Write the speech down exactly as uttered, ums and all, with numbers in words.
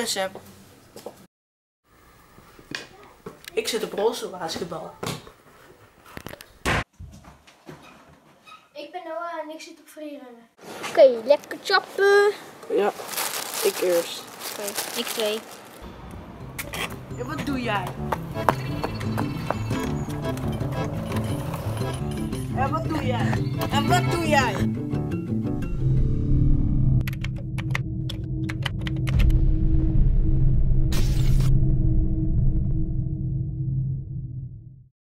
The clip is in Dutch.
tussen. Ik zit op roze basketbal. Ik ben Noah en ik zit op freerunnen. Oké, okay, lekker chappen. Ja, ik eerst. Oké, okay, ik twee. En wat doe jij? En wat doe jij? En wat doe jij?